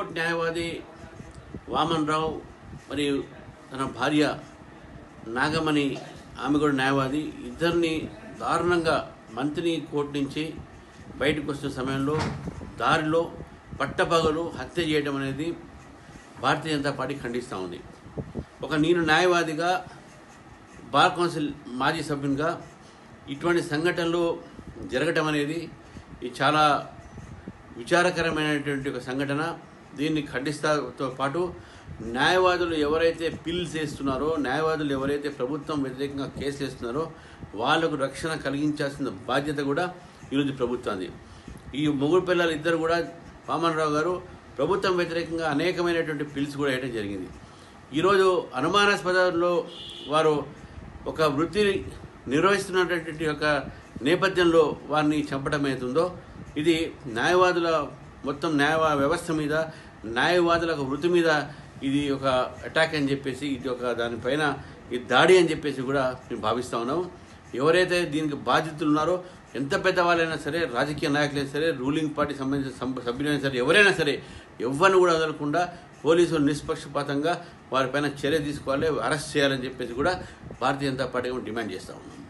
High court న్యాయవాది వామన్రావు మరియు తన భార్య నాగమణి, ఆమె కూడా న్యాయవాది, ఇద్దరిని దారుణంగా మంత్రి కోర్టు నుంచి బయటకు వస్తున్న సమయంలో దారిలో పట్టపగలు హత్య చేయడం అనేది భారతీయ జనతా పార్టీ ఖండిస్తూ ఉంది. నేను న్యాయవాదిగా, బార్ కౌన్సిల్ మాజీ సభ్యునిగా ఇటువంటి సంఘటనలు జరగటం అనేది ఇది చాలా విచారకరమైనటువంటి ఒక సంఘటన. దీన్ని ఖండిస్తాతో పాటు న్యాయవాదులు ఎవరైతే పిల్స్ వేస్తున్నారో, న్యాయవాదులు ఎవరైతే ప్రభుత్వం వ్యతిరేకంగా కేసులు వేస్తున్నారో వాళ్లకు రక్షణ కలిగించాల్సిన బాధ్యత కూడా ఈరోజు ప్రభుత్వాన్ని. ఈ మొగుడు పిల్లలు ఇద్దరు కూడా వామన్రావు గారు ప్రభుత్వం వ్యతిరేకంగా అనేకమైనటువంటి పిల్స్ కూడా వేయడం జరిగింది. ఈరోజు అనుమానాస్పదంలో వారు ఒక వృత్తిని నిర్వహిస్తున్నటువంటి ఒక నేపథ్యంలో వారిని చంపడం అవుతుందో ఇది న్యాయవాదుల మొత్తం వ్యవస్థ మీద, న్యాయవాదుల వృత్తి మీద ఇది ఒక అటాక్ అని చెప్పేసి, ఇది ఒక దానిపైన ఇది దాడి అని చెప్పేసి కూడా మేము భావిస్తూ ఉన్నాము. ఎవరైతే దీనికి బాధ్యతలు ఉన్నారో, ఎంత పెద్దవాళ్ళైనా సరే, రాజకీయ నాయకులైనా సరే, రూలింగ్ పార్టీ సంబంధించిన సభ్యులైనా సరే, ఎవరైనా సరే, ఎవరిని కూడా వదలకుండా పోలీసులు నిష్పక్షపాతంగా వారిపైన చర్య తీసుకోవాలి, అరెస్ట్ చేయాలని చెప్పేసి కూడా భారతీయ జనతా పార్టీ డిమాండ్ చేస్తూ ఉన్నాం.